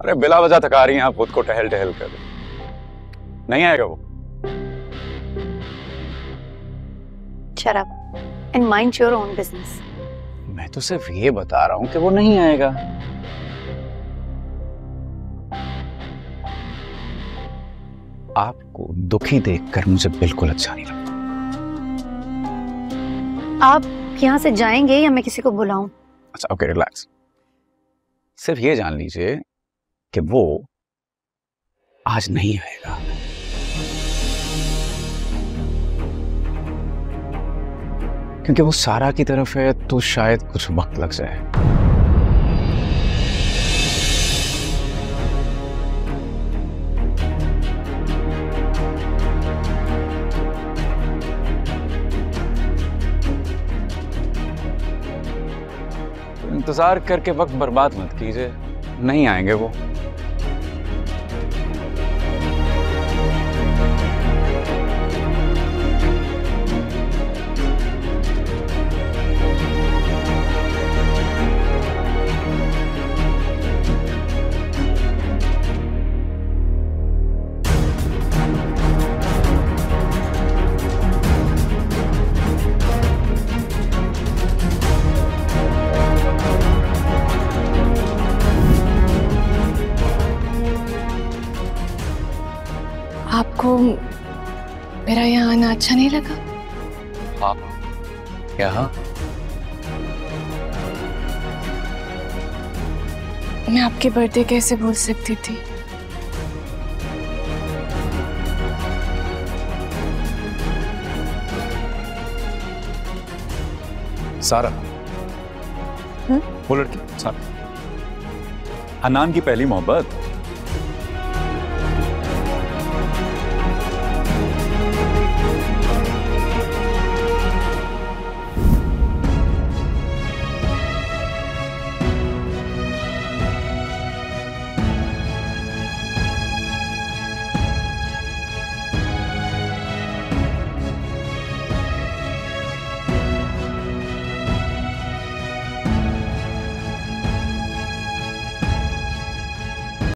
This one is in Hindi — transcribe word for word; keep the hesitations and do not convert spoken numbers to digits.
अरे बिला वजह थका रही हैं आप खुद को टहल टहल कर। नहीं आएगा वो। Shut up and mind your own business. मैं तो सिर्फ ये बता रहा हूं कि वो नहीं आएगा। आपको दुखी देखकर मुझे बिल्कुल अच्छा नहीं लगता। आप यहाँ से जाएंगे या मैं किसी को बुलाऊं? अच्छा ओके रिलैक्स। सिर्फ ये जान लीजिए कि वो आज नहीं आएगा। क्योंकि वो सारा की तरफ है तो शायद कुछ वक्त लग जाए। इंतजार करके वक्त बर्बाद मत कीजिए, नहीं आएंगे वो। आपको मेरा यहाँ आना अच्छा नहीं लगा? हाँ यहाँ मैं आपके बर्थडे कैसे भूल सकती थी? सारा हुँ? वो लड़की सारा, अनान की पहली मोहब्बत।